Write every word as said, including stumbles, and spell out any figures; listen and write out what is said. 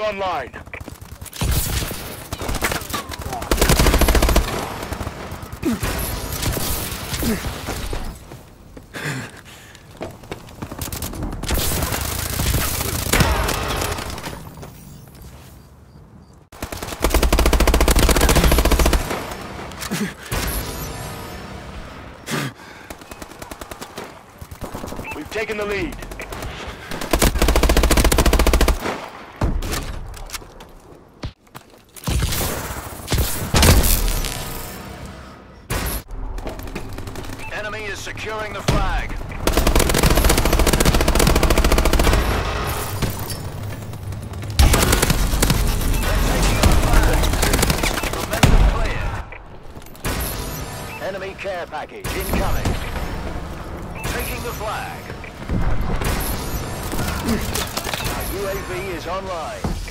online. We've taken the lead. Enemy is securing the flag. They're taking our flag. Momentum clear. Enemy care package incoming. Taking the flag. Our U A V is online.